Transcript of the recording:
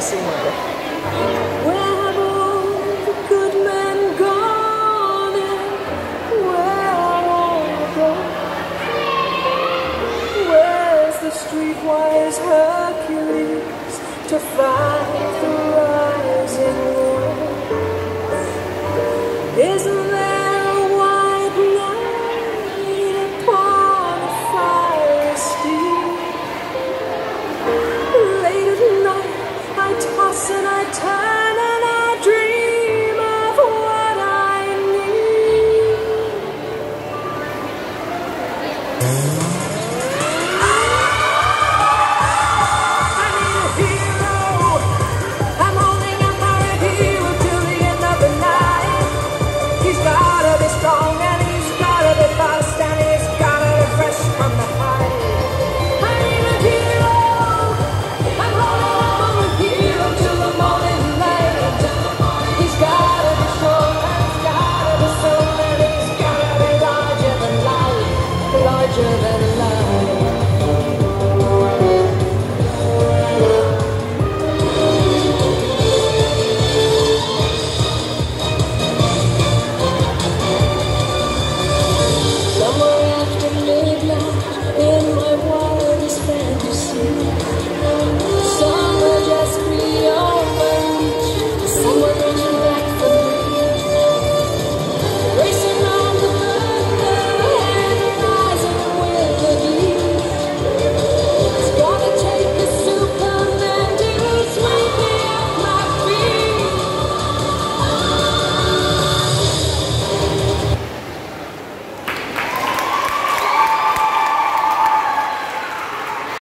sing with her. Where have all the good men gone and where are all the broke? Where's the streetwise Hercules to fight the rising war? Isn't there a white knight upon a fiery steed? Late at night I toss and I turn and I dream of what I need. I need a hero. I'm holding out for a hero till the end of the night. He's gotta be strong and he's gotta be fast and he's gotta be fresh from the fight. I need a hero. I'm holding out for a hero till the morning light. He's gotta be strong and he's gotta be strong and he's gotta be larger than life, larger than life.